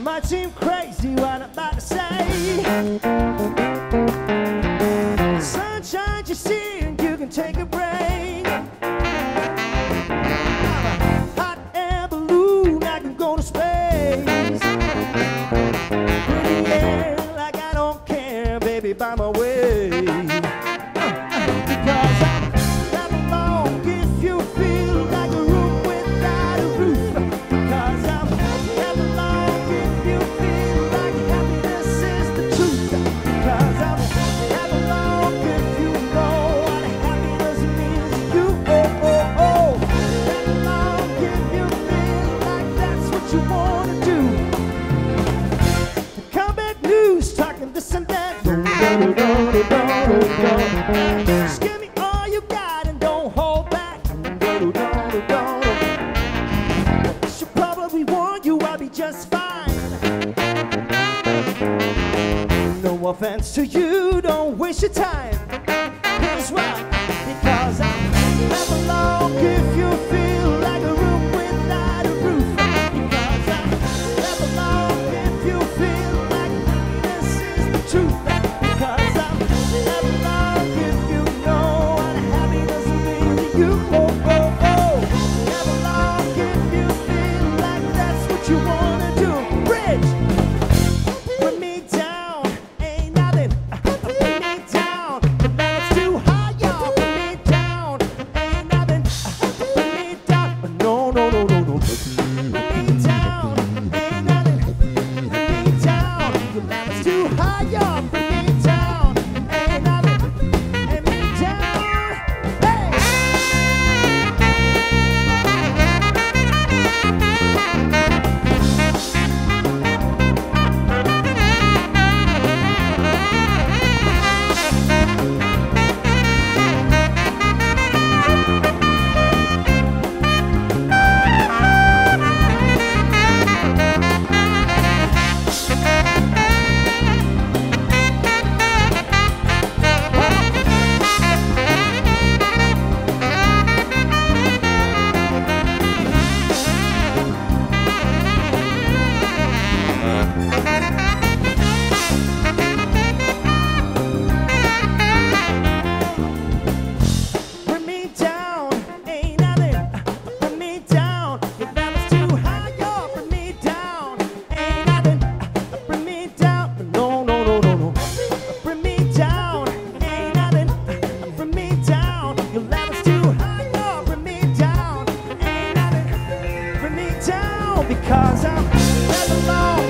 might seem crazy what I'm about to say. Sunshine you see and you can take a break. Hot air balloon, I can go to space. Pretty air like I don't care, baby, by my way. Because I'm that alone if you feel like a room without a roof. Because I'm that alone if you feel like happiness is the truth. Because I'm that alone if you know what happiness means to you. Oh, oh, oh. That alone if you feel like that's what you want to do. The combat news talking this and that. Just give me all you got and don't hold back. Should probably warn you I'll be just fine. No offense to you, don't waste your time. Here's why. Because I'm never alone if you feel like a room without a roof. Because I'm never alone if you feel like happiness is the truth. Because I'm never alone if you know what happiness means to you. Oh, oh, oh. Never alone if you feel like that's what you wanna do. Bridge, put me down, ain't nothing. Put me down, the level's too high, y'all. Put me down, ain't nothing. Put me down, no, no, no, no, no. Put me down, ain't nothing. Put me down, the level's too high, y'all. Put me down, ain't nothing. Put me down, hey. Bring me down, ain't nothing. Bring me down, your level's too high, yo. Bring me down, ain't nothing. Bring me down, no, no, no, no, no. Bring me down, ain't nothing. Bring me down, your level's too high, yo. Bring me down, ain't nothing. Bring me down, because I'm never alone